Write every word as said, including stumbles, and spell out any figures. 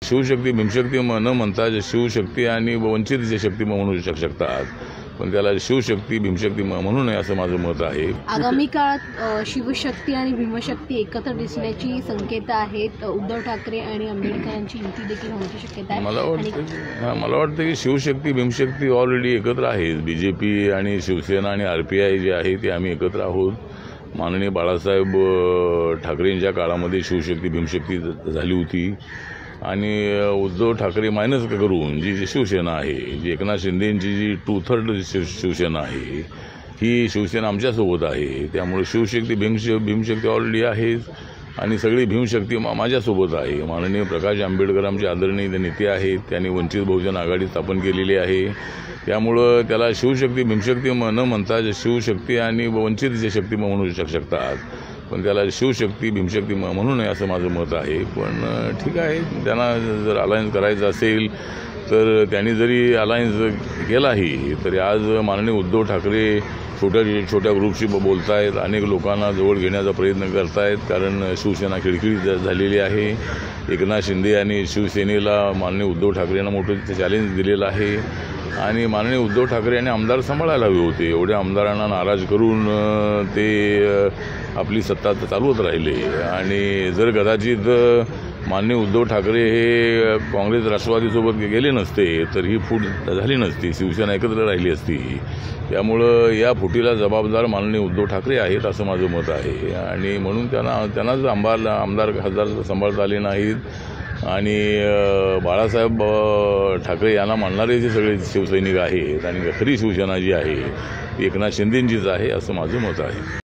शिवशक्ती भीमशक्ती न म्हणता शिवशक्ती आणि वंचितची शक्ती म्हणू शकतात, पण त्याला शिवशक्ती भीमशक्ती म्हणू नये असं माझं मत आहे। आगामी काळात शिवशक्ती आणि भीमशक्ती एकत्र दिसण्याची संकेत आहेत। उद्धव ठाकरे आणि आंबेडकरांची युती देखील होण्याची शक्यता आहे। मला वाटतं हां मला वाटतं की शिवशक्ती भीमशक्ती ऑलरेडी एकत्र आहेत। बीजेपी आणि शिवसेना आणि आर पी आय जे आहे ते आम्ही एकत्र आहोत। माननीय बाळासाहेब ठाकरेंच्या काळामध्ये शिवशक्ती भीमशक्ती झाली होती आणि उद्धव ठाकरे मायनस करून जी जी शिवसेना आहे, जी एकनाथ शिंदेंची जी टू थर्ड शिव शिवसेना आहे, ही शिवसेना आमच्यासोबत आहे। त्यामुळे शिवशक्ती भीमश भीमशक्ती ऑलरेडी आहे आणि सगळी भीमशक्ती मा माझ्यासोबत आहे। माननीय प्रकाश आंबेडकर आमचे आदरणीय नेते आहेत, त्यांनी वंचित बहुजन आघाडी स्थापन केलेली आहे। त्यामुळं त्याला शिवशक्ती भीमशक्ती न म्हणता शिवशक्ती आणि वंचितची शक्ती म्हणू शकतात, पण त्याला शिवशक्ती भीमशक्ती म्हणू नये असं माझं मत आहे। पण ठीक आहे, त्यांना जर अलायन्स करायचं असेल तर त्यांनी जरी अलायन्स केलाही तरी आज माननीय उद्धव ठाकरे छोट्या छोट्या ग्रुपशी बोलत आहेत, अनेक लोकांना जवळ घेण्याचा प्रयत्न करत आहेत, कारण शिवसेना खिळखिळीत झालेली आहे। एकनाथ शिंदे आणि शिवसेनेला माननीय उद्धव ठाकरेंना मोठं चॅलेंज दिलेलं आहे आणि माननीय उद्धव ठाकरे यांनी आमदार सांभाळायला हवे होते। एवढ्या आमदारांना नाराज करून ते आपली सत्ता चालवत राहिले आणि जर कदाचित माननीय उद्धव ठाकरे हे काँग्रेस राष्ट्रवादीसोबत गेले नसते तर ही फूट झाली नसती, शिवसेना एकत्र राहिली असती। त्यामुळं या फुटीला जबाबदार माननीय उद्धव ठाकरे आहेत असं माझं मत आहे आणि म्हणून त्यांना त्यांनाच आमदार आमदार खासदार सांभाळता आले नाहीत आणि बाळासाहेब ठाकरे यांना मानणारे जे सगळे शिवसैनिक आहेत आणि खरी शिवसेना जी आहे ती एकनाथ शिंदेंचीच आहे असं माझं मत आहे।